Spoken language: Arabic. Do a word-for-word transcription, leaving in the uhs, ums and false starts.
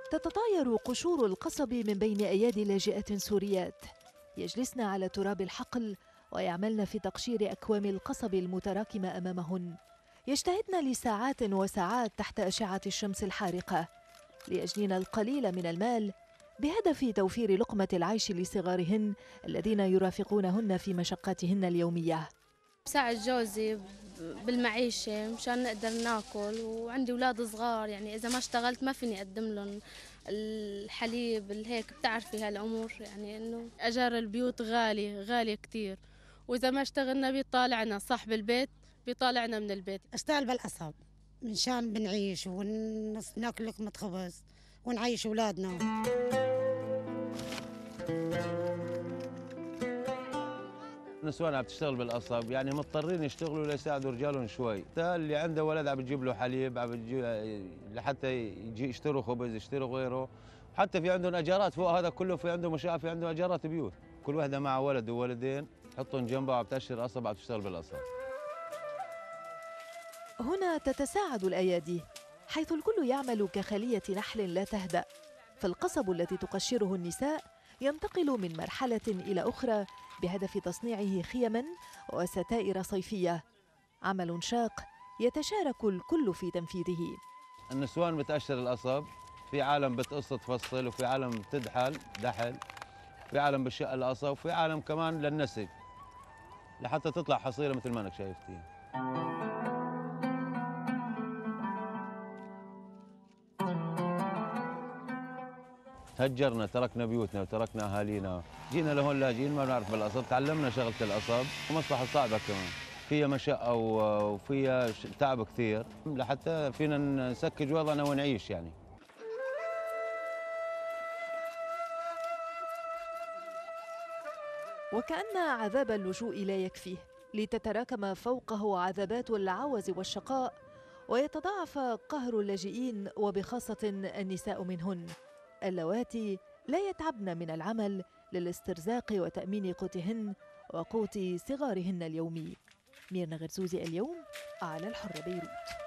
تتطاير قشور القصب من بين أيادي لاجئات سوريات يجلسن على تراب الحقل ويعملن في تقشير أكوام القصب المتراكمة أمامهن. يجتهدن لساعات وساعات تحت أشعة الشمس الحارقة ليجنين القليل من المال بهدف توفير لقمة العيش لصغارهن الذين يرافقونهن في مشقاتهن اليومية. بساعد جوزي بالمعيشة مشان نقدر ناكل، وعندي أولاد صغار، يعني إذا ما اشتغلت ما فيني أقدم لهم الحليب الهيك، بتعرفي هالأمور، يعني إنه أجار البيوت غالي غالي كتير، وإذا ما اشتغلنا بيطالعنا صاحب البيت، بيطالعنا من البيت. اشتغل بالقصب منشان بنعيش وناكل لقمة خبز ونعيش أولادنا. النسوان عم تشتغل بالقصب، يعني مضطرين يشتغلوا ليساعدوا رجالهم شوي. اللي عنده ولد عم بتجيب له حليب، عم بتجيب لحتى يجي يشتروا خبز، يشتروا غيره. حتى في عندهم اجارات فوق هذا كله، في عندهم مشاعر، في عندهم اجارات بيوت. كل وحده مع ولد وولدين تحطهم جنبها وعم تأشر قصب، عم تشتغل بالقصب. هنا تتساعد الأيادي، حيث الكل يعمل كخلية نحل لا تهدأ. فالقصب الذي تقشره النساء ينتقل من مرحلة إلى أخرى بهدف تصنيعه خيماً وستائر صيفية. عمل شاق يتشارك الكل في تنفيذه. النسوان بتأشر القصب، في عالم بتقص تفصل، وفي عالم بتدحل دحل، في عالم بشق القصب، وفي عالم كمان للنسج لحتى تطلع حصيلة مثل ما انك شايفتي. هجرنا، تركنا بيوتنا وتركنا اهالينا، جينا لهون لاجئين ما بنعرف بالقصب، تعلمنا شغله القصب، ومصلحه صعبه كمان، فيها مشقه وفيها تعب كثير لحتى فينا نسكج وضعنا ونعيش يعني. وكأن عذاب اللجوء لا يكفيه لتتراكم فوقه عذابات العوز والشقاء، ويتضاعف قهر اللاجئين وبخاصة النساء منهن، اللواتي لا يتعبن من العمل للاسترزاق وتأمين قوتهن وقوت صغارهن اليومي. ميرنا غرزوزي، اليوم على الحر، بيروت.